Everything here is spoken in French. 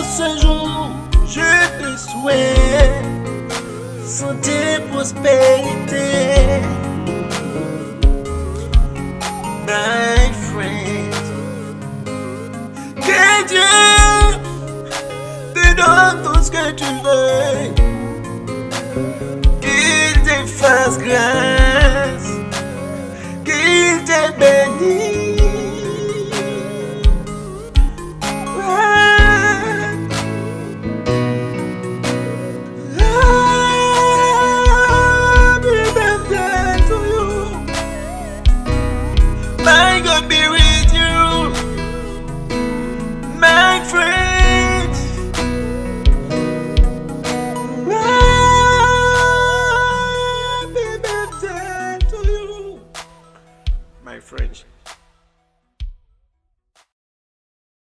ce jour, je te souhaite santé, prospérité. My friend, que Dieu te donne tout ce que tu veux, qu'il te fasse grâce, qu'il te bénisse. Happy birthday to you. May God be with you, my friend. Happy birthday to you, my friend.